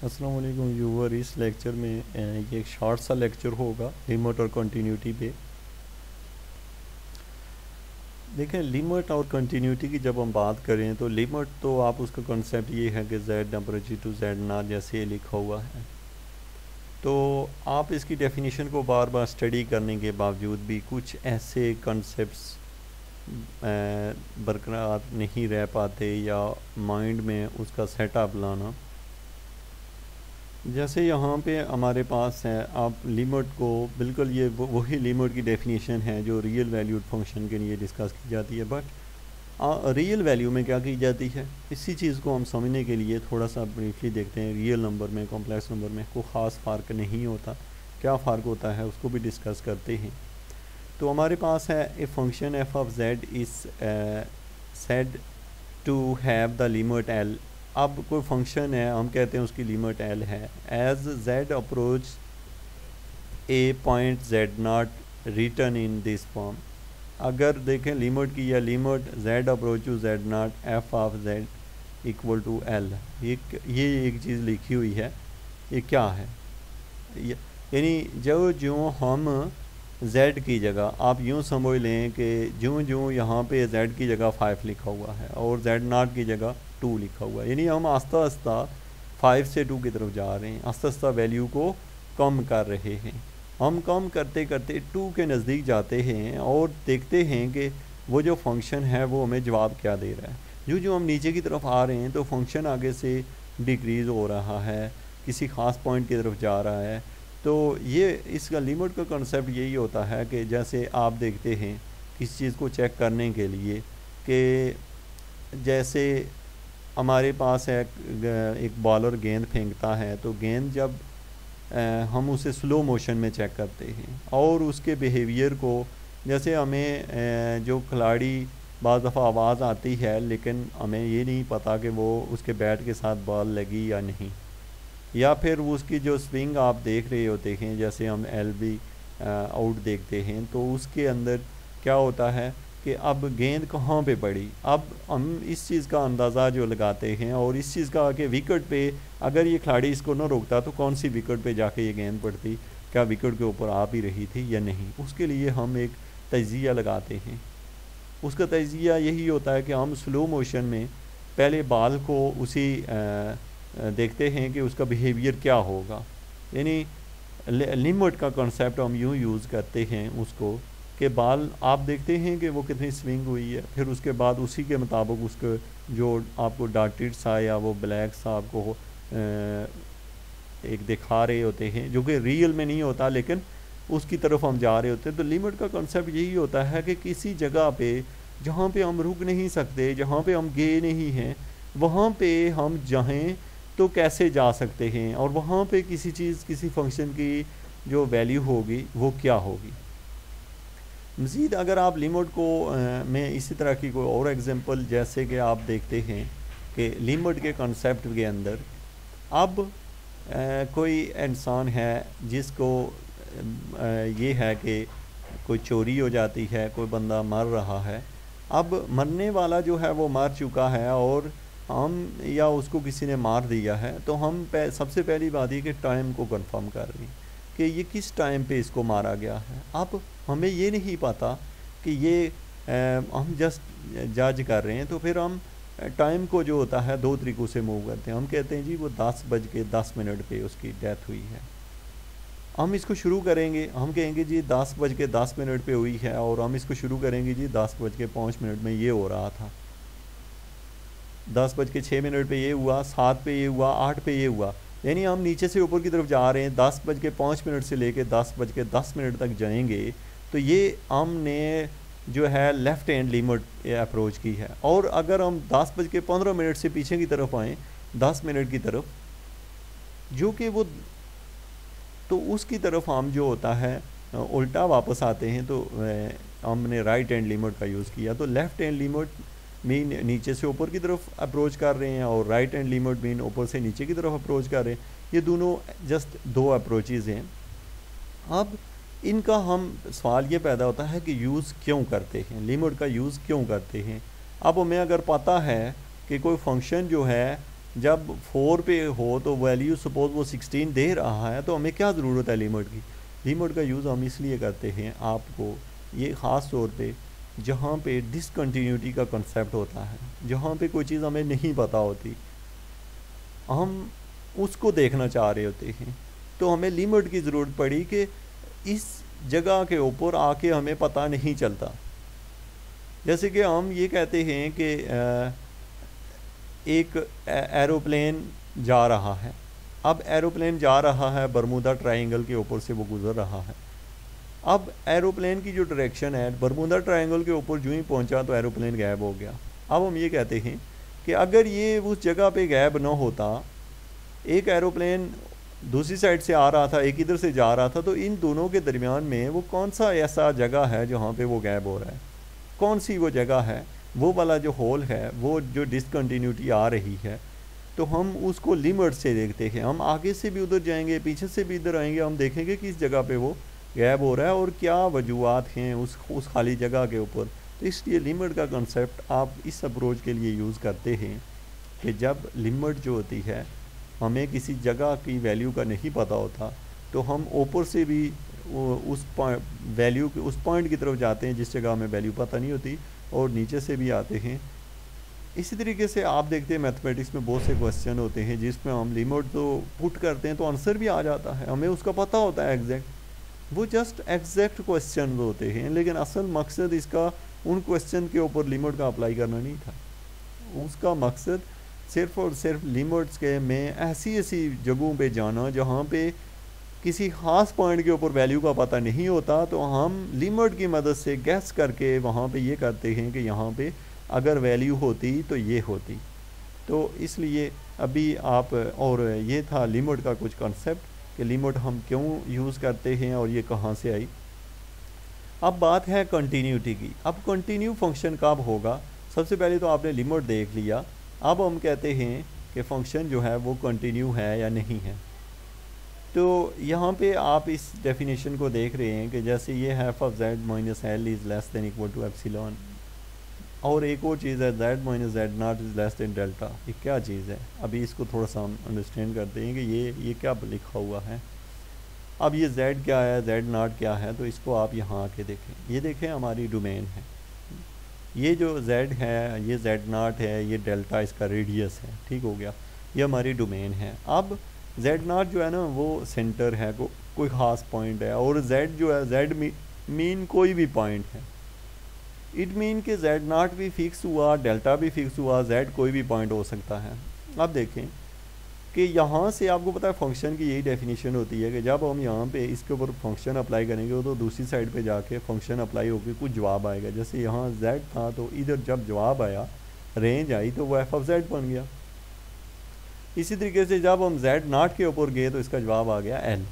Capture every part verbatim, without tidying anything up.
अस्सलाम वालेकुम व्यूवर। इस लेक्चर में अ, ये एक शॉर्ट सा लेक्चर होगा लिमिट और कंटिन्यूटी पे। देखें, लिमिट और कंटिन्यूटी की जब हम बात करें तो लिमिट तो आप उसका कॉन्सेप्ट ये है कि जेड अप्रोच टू जेड ना, जैसे ये लिखा हुआ है। तो आप इसकी डेफिनेशन को बार बार स्टडी करने के बावजूद भी कुछ ऐसे कॉन्सेप्ट्स बरकरार नहीं रह पाते या माइंड में उसका सेटअप लाना। जैसे यहाँ पे हमारे पास है, आप लिमिट को बिल्कुल ये वो, वही लिमिट की डेफिनेशन है जो रियल वैल्यूड फंक्शन के लिए डिस्कस की जाती है। बट रियल वैल्यू में क्या की जाती है, इसी चीज़ को हम समझने के लिए थोड़ा सा ब्रीफली देखते हैं। रियल नंबर में, कॉम्प्लेक्स नंबर में कोई ख़ास फ़र्क नहीं होता, क्या फ़र्क होता है उसको भी डिस्कस करते हैं। तो हमारे पास है a function f of z is said to have the limit L. अब कोई फंक्शन है, हम कहते हैं उसकी लिमिट एल है। As z approach a point z not return in this form. अगर देखें लिमिट की, या limit z approach to z not f of z equal to L, ये ये एक चीज़ लिखी हुई है। ये क्या है, यानी जो जो हम z की जगह, आप यूँ समझ लें कि जो जो यहाँ पे z की जगह फाइव लिखा हुआ है और z नॉट की जगह टू लिखा हुआ है, यानी हम आस्ता आस्ता फाइव से टू की तरफ जा रहे हैं, आस्ता आस्ता वैल्यू को कम कर रहे हैं। हम कम करते करते टू के नज़दीक जाते हैं और देखते हैं कि वो जो फंक्शन है वो हमें जवाब क्या दे रहा है। जो जो हम नीचे की तरफ आ रहे हैं तो फंक्शन आगे से डिक्रीज़ हो रहा है, किसी ख़ास पॉइंट की तरफ जा रहा है। तो ये इसका लिमिट का कॉन्सेप्ट यही होता है कि जैसे आप देखते हैं किसी चीज़ को चेक करने के लिए कि जैसे हमारे पास है एक बॉलर गेंद फेंकता है, तो गेंद जब हम उसे स्लो मोशन में चेक करते हैं और उसके बिहेवियर को, जैसे हमें जो खिलाड़ी बाज़ दफ़ा आवाज़ आती है लेकिन हमें ये नहीं पता कि वो उसके बैट के साथ बॉल लगी या नहीं, या फिर उसकी जो स्विंग आप देख रहे होते हैं, जैसे हम एल बी आउट देखते हैं, तो उसके अंदर क्या होता है कि अब गेंद कहाँ पे पड़ी। अब हम इस चीज़ का अंदाज़ा जो लगाते हैं और इस चीज़ का कि विकेट पे अगर ये खिलाड़ी इसको ना रोकता तो कौन सी विकेट पे जाके ये गेंद पड़ती, क्या विकेट के ऊपर आ भी रही थी या नहीं, उसके लिए हम एक तजिया लगाते हैं। उसका तजिया यही होता है कि हम स्लो मोशन में पहले बॉल को उसी आ, देखते हैं कि उसका बिहेवियर क्या होगा। यानी लिमिट का कॉन्सेप्ट हम यूँ यूज़ करते हैं उसको कि बॉल आप देखते हैं कि वो कितनी स्विंग हुई है, फिर उसके बाद उसी के मुताबिक उसको जो आपको डॉटेड सा या वो ब्लैक सा आपको एक दिखा रहे होते हैं, जो कि रियल में नहीं होता लेकिन उसकी तरफ हम जा रहे होते हैं। तो लिमिट का कॉन्सेप्ट यही होता है कि किसी जगह पे जहाँ पे हम रुक नहीं सकते, जहाँ पे हम गए नहीं हैं, वहाँ पे हम जाएँ तो कैसे जा सकते हैं, और वहाँ पे किसी चीज़, किसी फंक्शन की जो वैल्यू होगी वो क्या होगी। मज़ीद अगर आप लिमिट को आ, में इसी तरह की कोई और एग्जांपल, जैसे कि आप देखते हैं कि लिमिट के कॉन्सेप्ट के अंदर अब आ, कोई इंसान है जिसको आ, ये है कि कोई चोरी हो जाती है, कोई बंदा मर रहा है। अब मरने वाला जो है वो मर चुका है और हम या उसको किसी ने मार दिया है, तो हम सबसे पहली बात ये कि टाइम को कंफर्म कर रही कि ये किस टाइम पे इसको मारा गया है। अब हमें ये नहीं पता कि ये आ, हम जस्ट जज कर रहे हैं, तो फिर हम टाइम को जो होता है दो तरीक़ों से मूव करते हैं। हम कहते हैं जी वो दस बज के दस मिनट पे उसकी डेथ हुई है। हम इसको शुरू करेंगे, हम कहेंगे जी दस बज के दस मिनट पे हुई है, और हम इसको शुरू करेंगे जी दस बज के पाँच मिनट में ये हो रहा था, दस बज के छः मिनट पर ये हुआ, सात पे ये हुआ, आठ पे ये हुआ। यानी हम नीचे से ऊपर की तरफ जा रहे हैं, दस बज के पाँच मिनट से लेके दस बज के दस मिनट तक जाएंगे। तो ये हमने जो है लेफ़्ट हैंड लिमिट अप्रोच की है। और अगर हम दस बज के पंद्रह मिनट से पीछे की तरफ आएँ, दस मिनट की तरफ, जो कि वो, तो उसकी तरफ हम जो होता है उल्टा वापस आते हैं, तो हमने राइट हैंड लिमिट का यूज़ किया। तो लेफ़्ट हैंड लिमिट मीन नीचे से ऊपर की तरफ अप्रोच कर रहे हैं और राइट हैंड लिमिट मीन ऊपर से नीचे की तरफ अप्रोच कर रहे हैं। ये दोनों जस्ट दो अप्रोचेज़ हैं। अब इनका हम सवाल ये पैदा होता है कि यूज़ क्यों करते हैं, लिमिट का यूज़ क्यों करते हैं। अब हमें अगर पता है कि कोई फंक्शन जो है जब फोर पे हो तो वैल्यू सपोज वो सिक्सटीन दे रहा है, तो हमें क्या ज़रूरत है लिमिट की। लिमिट का यूज़ हम इसलिए करते हैं, आपको ये ख़ास तौर पे जहाँ पे डिसकंटिन्यूटी का कंसेप्ट होता है, जहाँ पे कोई चीज़ हमें नहीं पता होती, हम उसको देखना चाह रहे होते हैं, तो हमें लिमिट की ज़रूरत पड़ी कि इस जगह के ऊपर आके हमें पता नहीं चलता। जैसे कि हम ये कहते हैं कि एक एरोप्लेन जा रहा है, अब एरोप्लेन जा रहा है बरमूदा ट्रायंगल के ऊपर से वो गुज़र रहा है। अब एरोप्लेन की जो डायरेक्शन है बरमूदा ट्रायंगल के ऊपर जो ही पहुंचा तो एरोप्लेन गायब हो गया। अब हम ये कहते हैं कि अगर ये उस जगह पे गायब ना होता, एक एरोप्लेन दूसरी साइड से आ रहा था, एक इधर से जा रहा था, तो इन दोनों के दरमियान में वो कौन सा ऐसा जगह है जहाँ पे वो गायब हो रहा है, कौन सी वो जगह है, वो वाला जो होल है, वो जो डिसकंटिन्यूटी आ रही है, तो हम उसको लिमिट से देखते हैं। हम आगे से भी उधर जाएंगे, पीछे से भी इधर आएंगे, हम देखेंगे कि इस जगह पे वो गायब हो रहा है और क्या वजूहात हैं उस उस खाली जगह के ऊपर। तो इसलिए लिमिट का कंसेप्ट आप इस अप्रोच के लिए यूज़ करते हैं कि जब लिमिट जो होती है, हमें किसी जगह की वैल्यू का नहीं पता होता, तो हम ऊपर से भी उस वैल्यू के उस पॉइंट की तरफ जाते हैं जिस जगह हमें वैल्यू पता नहीं होती, और नीचे से भी आते हैं। इसी तरीके से आप देखते हैं मैथमेटिक्स में बहुत से क्वेश्चन होते हैं जिसमें हम लिमिट तो पुट करते हैं तो आंसर भी आ जाता है, हमें उसका पता होता है एग्जैक्ट, वो जस्ट एग्जैक्ट क्वेश्चन होते हैं, लेकिन असल मकसद इसका उन क्वेश्चन के ऊपर लिमिट का अप्लाई करना नहीं था। उसका मकसद सिर्फ और सिर्फ लिमिट्स के में ऐसी ऐसी जगहों पे जाना जहाँ पे किसी ख़ास पॉइंट के ऊपर वैल्यू का पता नहीं होता, तो हम लिमिट की मदद से गैस करके वहाँ पे ये करते हैं कि यहाँ पे अगर वैल्यू होती तो ये होती। तो इसलिए अभी आप, और ये था लिमिट का कुछ कंसेप्ट कि लिमिट हम क्यों यूज़ करते हैं और ये कहाँ से आई। अब बात है कंटिन्यूटी की। अब कंटिन्यू फंक्शन कब होगा? सबसे पहले तो आपने लिमिट देख लिया, अब हम कहते हैं कि फंक्शन जो है वो कंटिन्यू है या नहीं है। तो यहाँ पे आप इस डेफिनेशन को देख रहे हैं कि जैसे ये है f of z minus l is less than equal to epsilon, और एक और चीज़ है z minus z not is less than delta. ये क्या चीज़ है? अभी इसको थोड़ा सा हम अंडरस्टैंड करते हैं कि ये ये क्या लिखा हुआ है। अब ये जेड क्या है, जेड नॉट क्या है, तो इसको आप यहाँ आके देखें। ये देखें हमारी डोमेन है, ये जो जेड है ये जेड नॉट है, ये डेल्टा इसका रेडियस है, ठीक हो गया, ये हमारी डोमेन है। अब जेड नॉट जो है ना वो सेंटर है, को, कोई ख़ास पॉइंट है, और जेड जो है जेड मी, मीन कोई भी पॉइंट है। इट मीन कि जेड नॉट भी फिक्स हुआ, डेल्टा भी फिक्स हुआ, जेड कोई भी पॉइंट हो सकता है। अब देखें कि यहाँ से आपको पता है फंक्शन की यही डेफिनेशन होती है कि जब हम यहाँ पे इसके ऊपर फंक्शन अप्लाई करेंगे तो दूसरी साइड पे जाके फंक्शन अप्लाई होकर कुछ जवाब आएगा। जैसे यहाँ z था तो इधर जब जवाब आया, रेंज आई, तो वो एफ ऑफ जेड बन गया। इसी तरीके से जब हम z नॉट के ऊपर गए तो इसका जवाब आ गया l।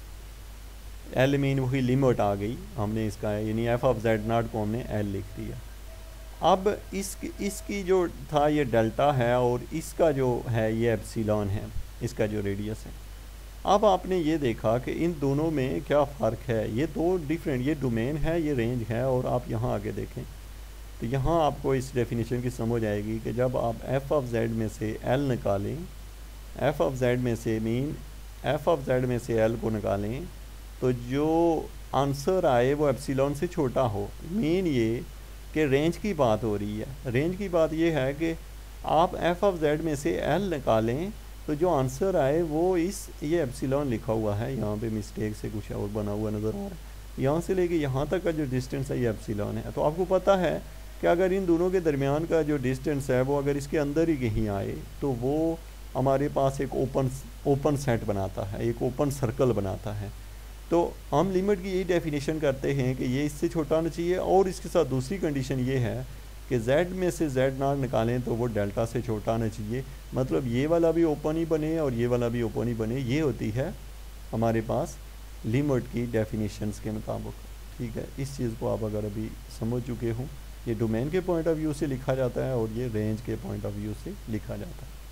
l मीन वही लिमिट आ गई हमने इसका, यानी एफ ऑफ जेड नॉट को हमने l लिख दिया। अब इस इसकी जो था ये डेल्टा है और इसका जो है ये एप्सिलॉन है, इसका जो रेडियस है। अब आपने ये देखा कि इन दोनों में क्या फ़र्क है, ये दो डिफरेंट, ये डोमेन है, ये रेंज है। और आप यहाँ आगे देखें तो यहाँ आपको इस डेफिनेशन की समझ आएगी कि जब आप एफ ऑफ जेड में से एल निकालें, एफ ऑफ जेड में से मीन एफ ऑफ जेड में से एल को निकालें, तो जो आंसर आए वो एप्सिलॉन से छोटा हो। मीन ये कि रेंज की बात हो रही है। रेंज की बात ये है कि आप एफ ऑफ जेड में से एल निकालें तो जो आंसर आए वो इस, ये एप्सिलॉन लिखा हुआ है यहाँ पे मिस्टेक से कुछ और बना हुआ नज़र आ रहा है, यहाँ से लेके यहाँ तक का जो डिस्टेंस है ये एप्सिलॉन है। तो आपको पता है कि अगर इन दोनों के दरमियान का जो डिस्टेंस है वो अगर इसके अंदर ही कहीं आए तो वो हमारे पास एक ओपन ओपन सेट बनाता है, एक ओपन सर्कल बनाता है। तो हम लिमिट की यही डेफिनेशन करते हैं कि ये इससे छोटा होना चाहिए, और इसके साथ दूसरी कंडीशन ये है कि z में से z नॉट निकालें तो वो डेल्टा से छोटा होना चाहिए। मतलब ये वाला भी ओपन ही बने और ये वाला भी ओपन ही बने। ये होती है हमारे पास लिमिट की डेफिनेशंस के मुताबिक, ठीक है। इस चीज़ को आप अगर अभी समझ चुके हों, ये डोमेन के पॉइंट ऑफ व्यू से लिखा जाता है और ये रेंज के पॉइंट ऑफ व्यू से लिखा जाता है।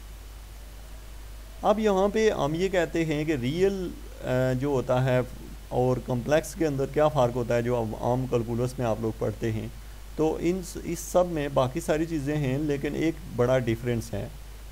अब यहाँ पे हम ये कहते हैं कि रियल जो होता है और कॉम्प्लेक्स के अंदर क्या फ़र्क होता है, जो आम कैलकुलस में आप लोग पढ़ते हैं। तो इन इस सब में बाकी सारी चीज़ें हैं, लेकिन एक बड़ा डिफरेंस है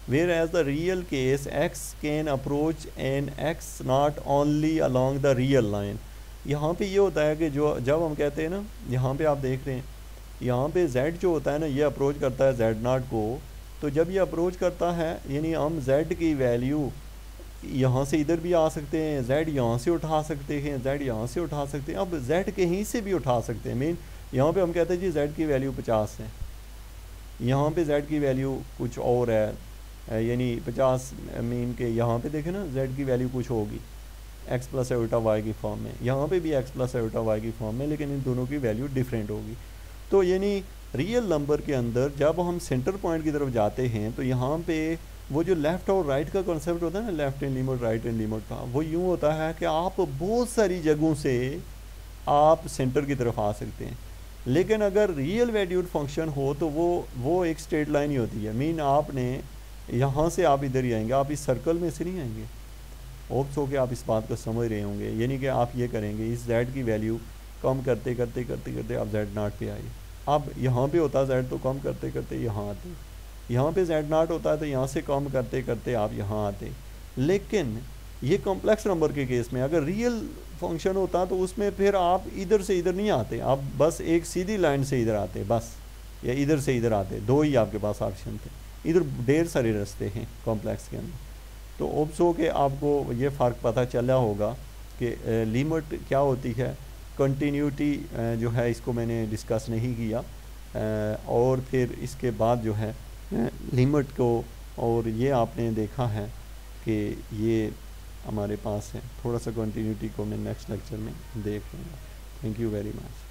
where as the real case x can approach an x not only along the real line. यहाँ पे ये होता है कि जो जब हम कहते हैं ना, यहाँ पे आप देख रहे हैं यहाँ पे z जो होता है ना ये अप्रोच करता है z नॉट को, तो जब ये अप्रोच करता है यानी हम z की वैल्यू यहाँ से इधर भी आ सकते हैं, z यहाँ से उठा सकते हैं, z यहाँ से उठा सकते हैं, अब z कहीं से भी उठा सकते हैं। मीन यहाँ पे हम कहते हैं जी z की वैल्यू पचास है, यहाँ पे z की वैल्यू कुछ और है, यानी पचास मीन के यहाँ पे देखें ना z की वैल्यू कुछ होगी x प्लस एटा वाई की फॉर्म में, यहाँ पे भी x प्लस एटा वाई की फॉर्म में, लेकिन इन दोनों की वैल्यू डिफरेंट होगी। तो यानी रियल नंबर के अंदर जब हम सेंटर पॉइंट की तरफ जाते हैं तो यहाँ पे वो जो लेफ़्ट और राइट का कॉन्सेप्ट होता है ना, left hand limit right hand limit का, वो यूँ होता है कि आप बहुत सारी जगहों से आप सेंटर की तरफ आ सकते हैं। लेकिन अगर रियल वैल्यूड फंक्शन हो तो वो वो एक स्ट्रेट लाइन ही होती है। मीन आपने यहाँ से आप इधर ही आएंगे, आप इस सर्कल में से नहीं आएंगे। होप्स हो कि आप इस बात को समझ रहे होंगे। यानी कि आप ये करेंगे इस z की वैल्यू कम करते करते करते करते आप z नाट पे आइए। अब यहाँ पे होता है z तो कम करते करते यहाँ आते, यहाँ पे z नाट होता है तो यहाँ से कम करते करते आप यहाँ आते। लेकिन ये कॉम्प्लेक्स नंबर के केस में अगर रियल फंक्शन होता तो उसमें फिर आप इधर से इधर नहीं आते, आप बस एक सीधी लाइन से इधर आते बस, या इधर से इधर आते, दो ही आपके पास ऑप्शन थे। इधर ढेर सारे रास्ते हैं कॉम्प्लेक्स के अंदर। तो होप्स हो कि आपको ये फ़र्क पता चला होगा कि लिमिट क्या होती है। कंटिन्यूटी जो है इसको मैंने डिस्कस नहीं किया, और फिर इसके बाद जो है लिमिट को, और ये आपने देखा है कि ये हमारे पास है। थोड़ा सा कंटिन्यूटी को मैं नेक्स्ट लेक्चर में देख लूँगा। Thank you very much.